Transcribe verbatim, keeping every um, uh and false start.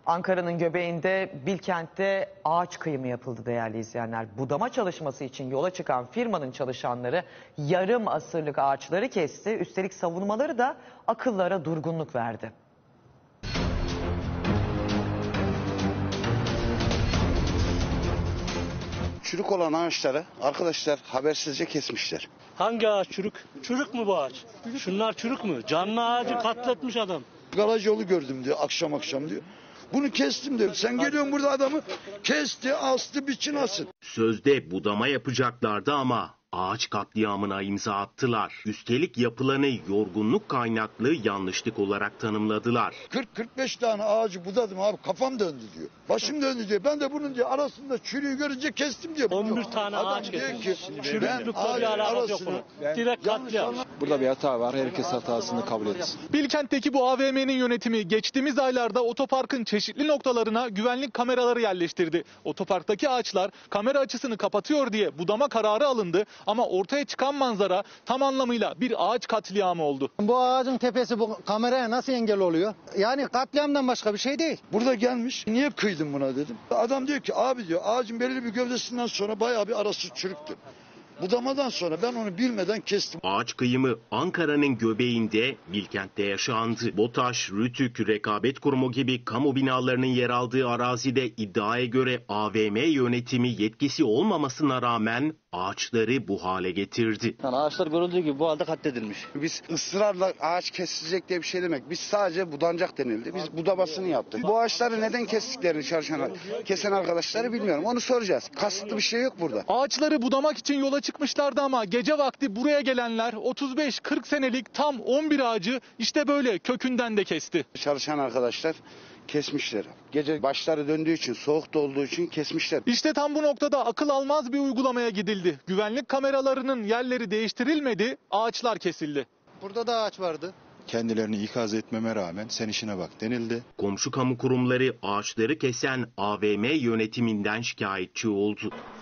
Ankara'nın göbeğinde Bilkent'te ağaç kıyımı yapıldı değerli izleyenler. Budama çalışması için yola çıkan firmanın çalışanları yarım asırlık ağaçları kesti. Üstelik savunmaları da akıllara durgunluk verdi. Çürük olan ağaçları arkadaşlar habersizce kesmişler. Hangi ağaç çürük? Çürük mü bu ağaç? Şunlar çürük mü? Canlı ağacı katletmiş adam. Garaj yolu gördüm diyor akşam akşam diyor. Bunu kestim diyor. Sen geliyorsun burada adamı kesti, astı, biçin asın. Sözde budama yapacaklardı ama ağaç katliamına imza attılar. Üstelik yapılanı yorgunluk kaynaklı yanlışlık olarak tanımladılar. kırk kırk beş tane ağacı budadım abi, kafam döndü diyor. Başım döndü diyor. Ben de bunun diyor arasında çürüğü görünce kestim diyor. on bir tane Adam ağaç diyor kesmiş. ki, Çürüklükle bir alakası yok bunun. Direkt katliam. Burada bir hata var. Herkes hatasını kabul etsin. Bilkent'teki bu A V M'nin yönetimi geçtiğimiz aylarda otoparkın çeşitli noktalarına güvenlik kameraları yerleştirdi. Otoparktaki ağaçlar kamera açısını kapatıyor diye budama kararı alındı ama ortaya çıkan manzara tam anlamıyla bir ağaç katliamı oldu. Bu ağacın tepesi bu kameraya nasıl engel oluyor? Yani katliamdan başka bir şey değil. Burada gelmiş, niye kıydın buna dedim. Adam diyor ki abi diyor ağacın belirli bir gövdesinden sonra bayağı bir arası çürüktü. Budamadan sonra ben onu bilmeden kestim. Ağaç kıyımı Ankara'nın göbeğinde Bilkent'te yaşandı. BOTAŞ, Rütük, Rekabet Kurumu gibi kamu binalarının yer aldığı arazide iddiaya göre A V M yönetimi yetkisi olmamasına rağmen ağaçları bu hale getirdi. Yani ağaçlar görüldüğü gibi bu halde katledilmiş. Biz ısrarla ağaç kesilecek diye bir şey demek. Biz sadece budanacak denildi. Biz budamasını yaptık. Bu ağaçları neden kestiklerini çalışan, kesen arkadaşları bilmiyorum. Onu soracağız. Kasıtlı bir şey yok burada. Ağaçları budamak için yola çıkmışlardı ama gece vakti buraya gelenler otuz beş kırk senelik tam on bir ağacı işte böyle kökünden de kesti. Çalışan arkadaşlar kesmişler. Gece başları döndüğü için, soğukta olduğu için kesmişler. İşte tam bu noktada akıl almaz bir uygulamaya gidildi. Güvenlik kameralarının yerleri değiştirilmedi, ağaçlar kesildi. Burada da ağaç vardı. Kendilerini ikaz etmeme rağmen sen işine bak denildi. Komşu kamu kurumları ağaçları kesen A V M yönetiminden şikayetçi oldu.